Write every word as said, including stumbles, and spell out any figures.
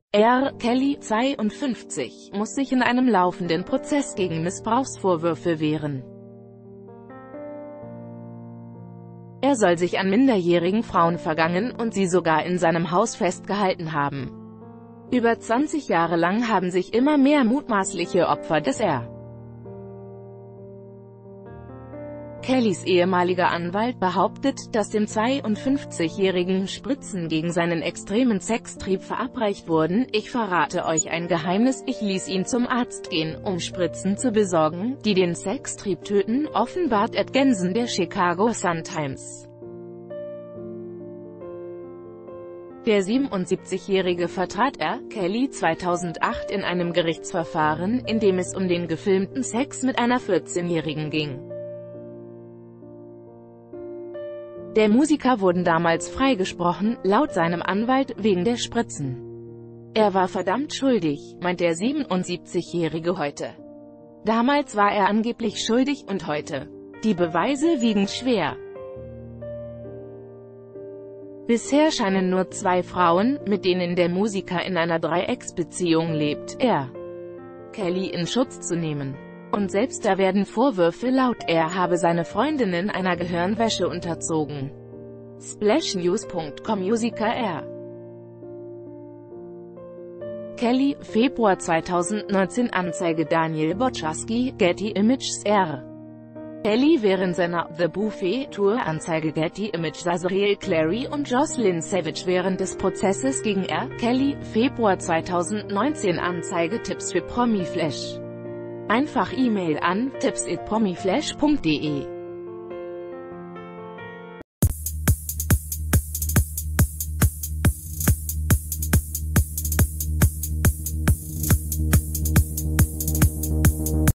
R. Kelly, zweiundfünfzig, muss sich in einem laufenden Prozess gegen Missbrauchsvorwürfe wehren. Er soll sich an minderjährigen Frauen vergangen und sie sogar in seinem Haus festgehalten haben. Über zwanzig Jahre lang haben sich immer mehr mutmaßliche Opfer des R. Kellys ehemaliger Anwalt behauptet, dass dem zweiundfünfzigjährigen Spritzen gegen seinen extremen Sextrieb verabreicht wurden. Ich verrate euch ein Geheimnis, ich ließ ihn zum Arzt gehen, um Spritzen zu besorgen, die den Sextrieb töten, offenbart Ed Gensen der Chicago Sun-Times. Der siebenundsiebzigjährige vertrat R. Kelly zweitausendacht in einem Gerichtsverfahren, in dem es um den gefilmten Sex mit einer vierzehnjährigen ging. Der Musiker wurde damals freigesprochen, laut seinem Anwalt, wegen der Spritzen. Er war verdammt schuldig, meint der siebenundsiebzigjährige heute. Damals war er angeblich schuldig und heute. Die Beweise wiegen schwer. Bisher scheinen nur zwei Frauen, mit denen der Musiker in einer Dreiecksbeziehung lebt, R. Kelly in Schutz zu nehmen. Und selbst da werden Vorwürfe laut, er habe seine Freundinnen einer Gehirnwäsche unterzogen. Splash News Punkt com Musiker R. Kelly, Februar zweitausendneunzehn Anzeige Daniel Boczarski, Getty Images R. Kelly während seiner The Buffet Tour Anzeige Getty Images Azriel Clary und Jocelyn Savage während des Prozesses gegen R. Kelly, Februar zweitausendneunzehn Anzeige Tipps für Promiflash. Einfach E-Mail an tipps at promiflash punkt de.